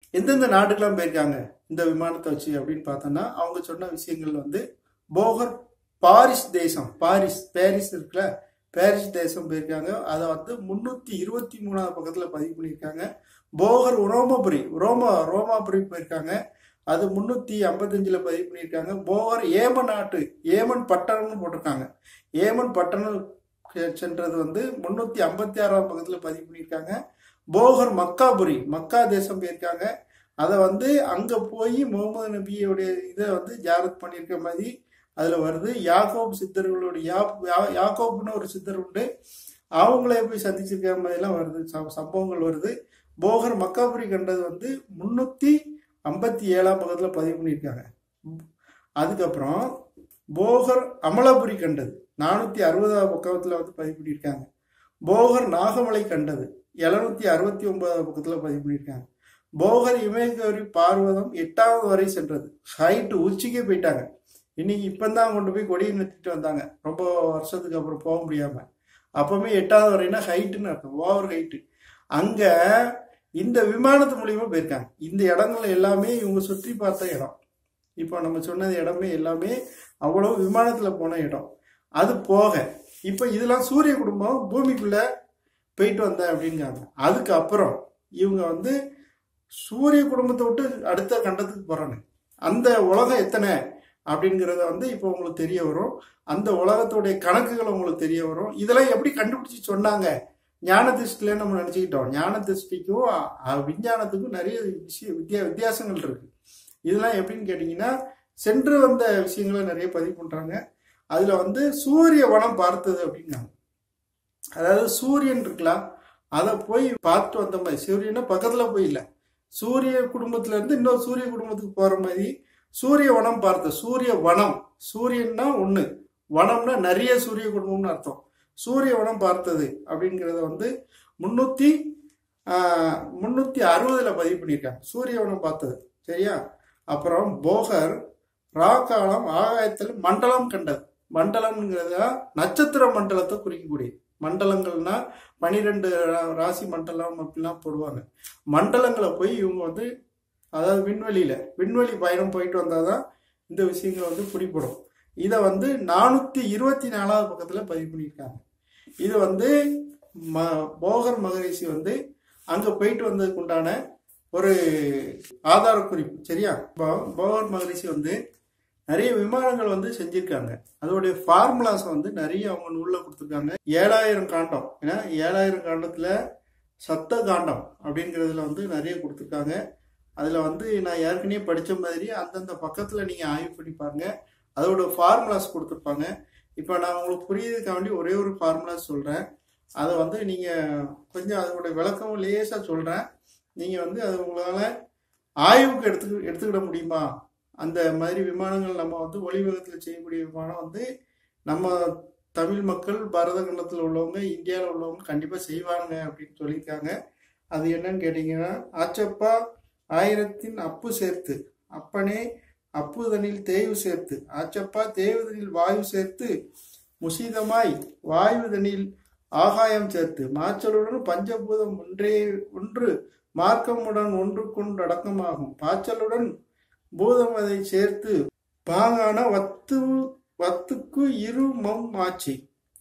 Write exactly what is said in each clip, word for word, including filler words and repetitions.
எந்தெந்த நாடுக்கெல்லாம் போயிருக்காங்க இந்த விமானத்தை வச்சு அப்படின்னு பார்த்தோம்னா, அவங்க சொன்ன விஷயங்கள் வந்து போகர் பாரிஸ் தேசம், பாரிஸ் பாரிஸ் இருக்குல்ல, பாரிஸ் தேசம் போயிருக்காங்க. அதை வந்து முன்னூத்தி இருபத்தி மூணாவது பக்கத்துல பதிவு பண்ணியிருக்காங்க. போகர் ரோமபுரி, ரோமா ரோமாபுரி போயிருக்காங்க. அது முன்னூத்தி ஐம்பத்தஞ்சுல பதிவு பண்ணியிருக்காங்க. போகர் ஏமன் நாட்டு, ஏமன் பட்டணம்னு போட்டிருக்காங்க. ஏமன் பட்டணம் சென்றது வந்து முன்னூத்தி ஐம்பத்தி ஆறாம் பக்கத்துல பதிவு பண்ணியிருக்காங்க. போகர் மக்காபுரி, மக்கா தேசம் போயிருக்காங்க. அதை வந்து அங்க போய் முகமது நபியோடைய இதை வந்து ஜாரத் பண்ணியிருக்க மாதிரி அதுல வருது. யாக்கோப் சித்தர்களுடைய யா- யாக்கோப்னு ஒரு சித்தர் உண்டு, அவங்களே போய் சந்திச்சிருக்க மாதிரிலாம் வருது, சம்பவங்கள் வருது. போகர் மக்காபுரி கண்டது வந்து முன்னூத்தி ஐம்பத்தி ஏழாம் பக்கத்துல பதிவு பண்ணியிருக்காங்க. அதுக்கப்புறம் போகர் அமலபுரி கண்டது நானூத்தி அறுபதாம் பக்கத்துல வந்து பதிவு பண்ணியிருக்காங்க. போகர் நாகமலை கண்டது எழுநூத்தி அறுபத்தி ஒன்பதாம் பக்கத்துல பதிவு பண்ணியிருக்காங்க. போகர் இமயகரி பார்வதம் எட்டாவது வரை சென்றது, ஹைட்டு உச்சிக்கே போயிட்டாங்க. இன்னைக்கு இப்பந்தான் கொண்டு போய் கொடியை நிறுத்திட்டு வந்தாங்க, ரொம்ப வருஷத்துக்கு அப்புறம் போக முடியாம. அப்பவுமே எட்டாவது வரைன்னா ஹைட்டுன்னு அர்த்தம், ஓவர் ஹைட்டு. அங்க இந்த விமானத்து மூலியமா போயிருக்காங்க. இந்த இடங்கள் எல்லாமே இவங்க சுற்றி பார்த்த இடம். இப்போ நம்ம சொன்னது இடமே எல்லாமே அவ்வளவு விமானத்துல போன இடம். அது போக இப்ப இதெல்லாம் சூரிய குடும்பம் பூமிக்குள்ள போயிட்டு வந்தேன் அப்படிங்காங்க. அதுக்கப்புறம் இவங்க வந்து சூரிய குடும்பத்தை விட்டு அடுத்த கண்டத்துக்கு போறாங்க. அந்த உலகம் எத்தனை அப்படிங்கிறத வந்து இப்போ உங்களுக்கு தெரிய வரும். அந்த உலகத்துடைய கணக்குகள் உங்களுக்கு தெரிய வரும். இதெல்லாம் எப்படி கண்டுபிடிச்சு சொன்னாங்க? ஞான திருஷ்டில நம்ம நினைச்சுக்கிட்டோம். ஞான திருஷ்டிக்கும் அஹ், விஞ்ஞானத்துக்கும் நிறைய விஷய வித்தியா வித்தியாசங்கள் இருக்கு. இதெல்லாம் எப்படின்னு கேட்டீங்கன்னா, சென்று வந்த விஷயங்களை நிறைய பதிவு பண்றாங்க. அதுல வந்து சூரிய வனம் பார்த்தது அப்படிங்காங்க. அதாவது சூரியன் இருக்கலாம், அதை போய் பார்த்து வந்த மாதிரி. சூரியனை பக்கத்துல போய் இல்லை, சூரிய குடும்பத்துல இருந்து இன்னொரு சூரிய குடும்பத்துக்கு போற மாதிரி சூரிய வனம் பார்த்த. சூரிய வனம், சூரியன்னா ஒண்ணு, வனம்னா நிறைய சூரிய குடும்பம்னு அர்த்தம். சூரிய வனம் பார்த்தது அப்படிங்கிறத வந்து முன்னூத்தி ஆஹ் முன்னூத்தி அறுபதுல பதிவு பண்ணியிருக்காங்க, சூரிய வனம் பார்த்தது. சரியா? அப்புறம் போகர் ராக்காலம் ஆகாயத்தில் மண்டலம் கண்டது. மண்டலம்ங்கிறத நட்சத்திர மண்டலத்தை குறிக்கக்கூடிய மண்டலங்கள்னா பனிரெண்டு ராசி மண்டலம் அப்படிலாம் போடுவாங்க. மண்டலங்களை போய் இவங்க வந்து, அதாவது விண்வெளியில விண்வெளி பயணம் போயிட்டு வந்தாதான் இந்த விஷயங்கள் வந்து பிடிப்படும். இதை வந்து நானூத்தி இருபத்தி நாலாவது பக்கத்துல பதிவு பண்ணியிருக்காங்க. இது வந்து ம போகர் மகரிஷி வந்து அங்க போயிட்டு வந்ததுக்கு உண்டான ஒரு ஆதார குறிப்பு. சரியா? போகர் மகரிஷி வந்து நிறைய விமானங்கள் வந்து செஞ்சிருக்காங்க. அதோடைய ஃபார்முலாஸ் வந்து நிறைய அவங்க நூல்ல கொடுத்துருக்காங்க. ஏழாயிரம் காண்டம், ஏன்னா ஏழாயிரம் காண்டத்துல சத்த காண்டம் அப்படிங்கிறதுல வந்து நிறைய கொடுத்துருக்காங்க. அதுல வந்து நான் ஏற்கனவே படிச்ச மாதிரி அந்தந்த பக்கத்துல நீங்க ஆய்வு பண்ணி பாருங்க, அதோட ஃபார்முலாஸ் கொடுத்துருப்பாங்க. இப்போ நான் உங்களுக்கு புரியுதுக்காண்டி ஒரே ஒரு ஃபார்முலாஸ் சொல்றேன். அதை வந்து நீங்க கொஞ்சம் அதோட விளக்கம் லேசா சொல்றேன். நீங்க வந்து அது உங்களால ஆய்வுக்கு எடுத்து எடுத்துக்கிட முடியுமா? அந்த மாதிரி விமானங்கள் நம்ம வந்து ஒளிவேகத்தில் செய்யக்கூடிய விமானம் வந்து நம்ம தமிழ் மக்கள் பாரத கண்டத்தில் உள்ளவங்க, இந்தியாவில் உள்ளவங்க கண்டிப்பாக செய்வாங்க அப்படின்னு சொல்லியிருக்காங்க. அது என்னன்னு கேட்டிங்கன்னா, ஆச்சப்பா ஆயிரத்தின் அப்பு சேர்த்து, அப்பனே அப்புதனில் தேய்வு சேர்த்து, ஆச்சப்பா தேவுதனில் வாயு சேர்த்து, முசீதமாய் வாயுதனில் ஆகாயம் சேர்த்து, மாச்சலுடன் பஞ்சபூதம் ஒன்றே ஒன்று மார்க்கமுடன் ஒன்று கொண்டு அடக்கமாகும், பாச்சலுடன் பூதம் அதை சேர்த்து பாங்கான வத்து வத்துக்கு இரு மம் ஆட்சி.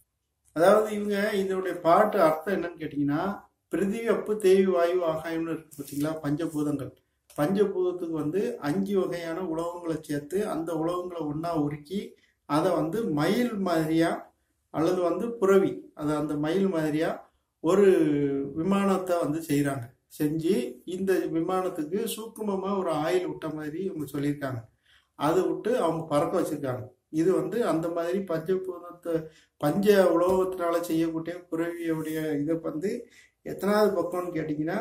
அதாவது இவங்க இதனுடைய பாட்டு அர்த்தம் என்னன்னு கேட்டீங்கன்னா, பிரிதிவி அப்பு தேவி வாயு ஆகாயம்னு இருக்கு பார்த்தீங்களா, பஞ்சபூதங்கள். பஞ்சபூதத்துக்கு வந்து அஞ்சு வகையான உலகங்களை சேர்த்து அந்த உலகங்களை ஒன்னா உருக்கி அதை வந்து மயில் மாதிரியா அல்லது வந்து புறவி, அதை அந்த மயில் மாதிரியா ஒரு விமானத்தை வந்து செய்யறாங்க. செஞ்சு இந்த விமானத்துக்கு சூக்குமமா ஒரு ஆயில் விட்ட மாதிரி இவங்க சொல்லியிருக்காங்க. அதை விட்டு அவங்க பறக்க வச்சிருக்காங்க. இது வந்து அந்த மாதிரி பஞ்சபூதத்தை பஞ்ச உலோகத்தினால செய்யக்கூடிய புறவியுடைய இதை வந்து எத்தனாவது பக்கம்னு கேட்டிங்கன்னா,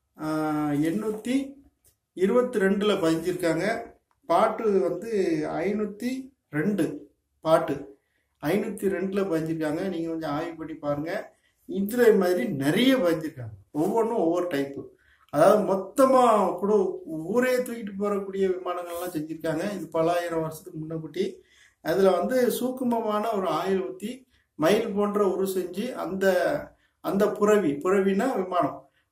எண்ணூற்றி இருபத்தி ரெண்டில் பதிஞ்சிருக்காங்க. பாட்டு வந்து ஐநூற்றி ரெண்டு பாட்டு ஐநூற்றி ரெண்டில் பதிஞ்சிருக்காங்க. நீங்கள் கொஞ்சம் ஆய்வு பண்ணி பாருங்கள். இந்த மாதிரி நிறைய பதிஞ்சிருக்காங்க, ஒவ்வொன்றும் ஒவ்வொரு டைப்பு. அதாவது மொத்தமாக கூட ஊரே தூக்கிட்டு போகக்கூடிய விமானங்கள்லாம் செஞ்சுருக்காங்க. இது பல ஆயிரம் வருஷத்துக்கு முன்னக்கூட்டி அதில் வந்து சூக்குமமான ஒரு ஆயில் ஊற்றி மயில் போன்ற உரு செஞ்சு அந்த அந்த புறவி, புறவினா விமானம்,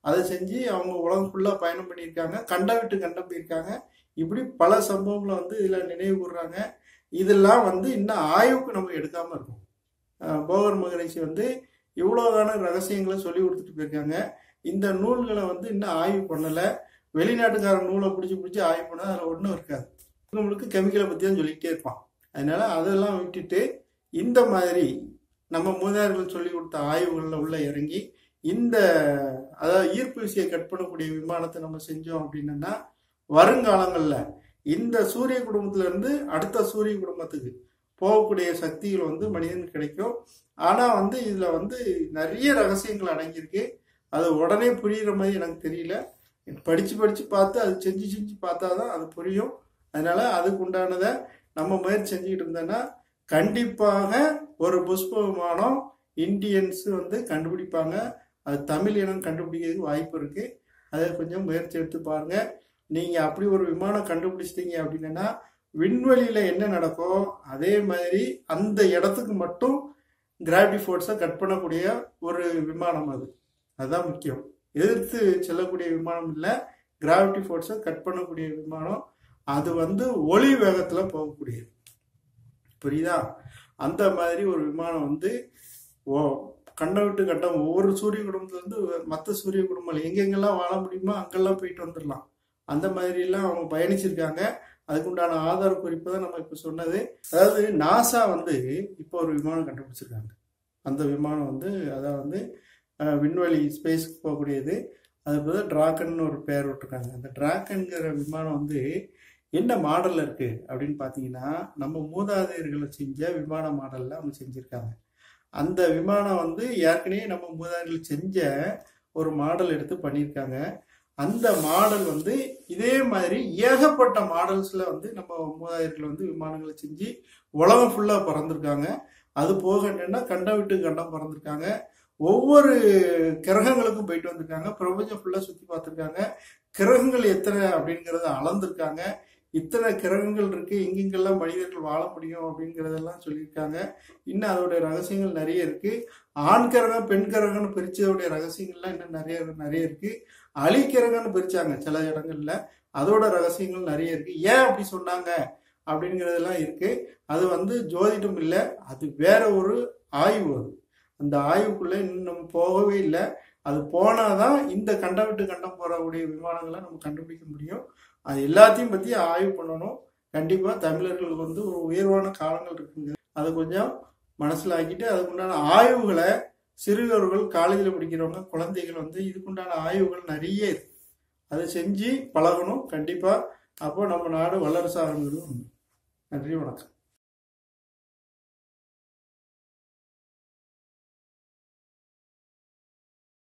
அதை செஞ்சு அவங்க உலகம் ஃபுல்லாக பயணம் பண்ணியிருக்காங்க, கண்டம் விட்டு கண்டம் போயிருக்காங்க. இப்படி பல சம்பவங்களை வந்து இதில் நினைவு கூறுறாங்க. இதெல்லாம் வந்து இன்னும் ஆய்வுக்கு நம்ம எடுக்காமல் இருக்கோம். போகர் மகரிஷி வந்து இவ்வளோதான ரகசியங்களை சொல்லி கொடுத்துட்டு போயிருக்காங்க. இந்த நூல்களை வந்து இன்னும் ஆய்வு பண்ணலை. வெளிநாட்டுக்கார நூலை பிடிச்சி பிடிச்சி ஆய்வு பண்ணால் அதில் ஒன்றும் இருக்காது. நம்மளுக்கு கெமிக்கலை பற்றி தான் சொல்லிக்கிட்டே இருப்பான். அதனால அதெல்லாம் விட்டுட்டு இந்த மாதிரி நம்ம மூதாதையர்கள் சொல்லி கொடுத்த ஆய்வுகளில் உள்ள இறங்கி இந்த அதாவது ஈர்ப்பு விசையை கட் பண்ணக்கூடிய விமானத்தை நம்ம செஞ்சோம் அப்படின்னா வருங்காலங்களில் இந்த சூரிய குடும்பத்துல இருந்து அடுத்த சூரிய குடும்பத்துக்கு போகக்கூடிய சக்திகள் வந்து மனிதனுக்கு கிடைக்கும். ஆனால் வந்து இதில் வந்து நிறைய ரகசியங்கள் அடங்கியிருக்கு. அது உடனே புரிகிற மாதிரி எனக்கு தெரியல. படித்து படித்து பார்த்து அது செஞ்சு செஞ்சு பார்த்தா தான் அது புரியும். அதனால அதுக்கு உண்டானதை நம்ம முயற்சி செஞ்சுக்கிட்டு இருந்தோன்னா கண்டிப்பாக ஒரு புஷ்ப விமானம் இந்தியன்ஸ் வந்து கண்டுபிடிப்பாங்க. அது தமிழ் இனம் கண்டுபிடிக்கிறதுக்கு வாய்ப்பு இருக்கு. அதை கொஞ்சம் முயற்சி எடுத்து பாருங்க. நீங்க அப்படி ஒரு விமானம் கண்டுபிடிச்சிட்டீங்க அப்படின்னா விண்வெளியில என்ன நடக்கோ அதே மாதிரி அந்த இடத்துக்கு மட்டும் கிராவிட்டி ஃபோர்ஸை கட் பண்ணக்கூடிய ஒரு விமானம் அது. அதுதான் முக்கியம். எதிர்த்து செல்லக்கூடிய விமானம் இல்லை, கிராவிட்டி ஃபோர்ஸை கட் பண்ணக்கூடிய விமானம். அது வந்து ஒளி வேகத்துல போகக்கூடியது. புரியுதா? அந்த மாதிரி ஒரு விமானம் வந்து ஓ கண்டம் விட்டு கட்டம் ஒவ்வொரு சூரிய குடும்பத்துல இருந்து மற்ற சூரிய குடும்பங்கள் எங்கெங்கெல்லாம் வாழ முடியுமோ அங்கெல்லாம் போயிட்டு வந்துடலாம். அந்த மாதிரிலாம் அவங்க பயணிச்சிருக்காங்க. அதுக்குண்டான ஆதார குறிப்பு தான் நம்ம இப்போ சொன்னது. அதாவது நாசா வந்து இப்போ ஒரு விமானம் கண்டுபிடிச்சிருக்காங்க. அந்த விமானம் வந்து அதான் வந்து விண்வெளி ஸ்பேஸ்க்கு போகக்கூடியது. அதுக்கு வந்து டிராகன் ஒரு பேர் விட்டுருக்காங்க. அந்த டிராகன்கிற விமானம் வந்து என்ன மாடலில் இருக்குது அப்படின்னு பார்த்தீங்கன்னா நம்ம மூதாதையர்களை செஞ்ச விமான மாடலில் அவங்க செஞ்சுருக்காங்க. அந்த விமானம் வந்து ஏற்கனவே நம்ம மூதாதையர்கள் செஞ்ச ஒரு மாடல் எடுத்து பண்ணியிருக்காங்க. அந்த மாடல் வந்து இதே மாதிரி ஏகப்பட்ட மாடல்ஸில் வந்து நம்ம மூதாதையர்கள் வந்து விமானங்களை செஞ்சு உலகம் ஃபுல்லாக பறந்துருக்காங்க. அது போக என்னன்னா கண்டம் விட்டு கண்டம் பறந்துருக்காங்க. ஒவ்வொரு கிரகங்களுக்கும் போயிட்டு வந்திருக்காங்க. பிரபஞ்சம் ஃபுல்லாக சுற்றி பார்த்துருக்காங்க. கிரகங்கள் எத்தனை அப்படிங்கிறத அளந்திருக்காங்க. இத்தனை கிரகங்கள் இருக்கு, எங்கெங்கெல்லாம் மனிதர்கள் வாழ முடியும் அப்படிங்கிறதெல்லாம் சொல்லியிருக்காங்க. இன்னும் அதோடைய ரகசியங்கள் நிறைய இருக்கு. ஆண் கிரகம் பெண் கிரகம்னு பிரிச்சதோடைய ரகசியங்கள்லாம் இன்னும் நிறைய நிறைய இருக்கு. அலிக்கிரகம்னு பிரிச்சாங்க சில இடங்கள்ல, அதோட ரகசியங்கள் நிறைய இருக்கு. ஏன் அப்படி சொன்னாங்க அப்படிங்கிறதெல்லாம் இருக்கு. அது வந்து ஜோதிடம் இல்லை, அது வேற ஒரு ஆய்வு. அது அந்த ஆய்வுக்குள்ள இன்னும் நம்ம போகவே இல்லை. அது போனாதான் இந்த கண்டம் விட்டு கண்டம் போறக்கூடிய விமானங்களை நம்ம கண்டுபிடிக்க முடியும். அது எல்லாத்தையும் பத்தி ஆய்வு பண்ணணும். கண்டிப்பா தமிழர்களுக்கு வந்து ஒரு உயர்வான காலங்கள் இருக்குங்க. அதை கொஞ்சம் மனசுல ஆக்கிட்டு அதுக்குண்டான ஆய்வுகளை சிறுவர்கள், காலேஜில் படிக்கிறவங்க, குழந்தைகள் வந்து இதுக்குண்டான ஆய்வுகள் நிறைய இருக்கு. அதை செஞ்சு பழகணும் கண்டிப்பா. அப்போ நம்ம நாடு வல்லரசு ஆகணும். நன்றி, வணக்கம்.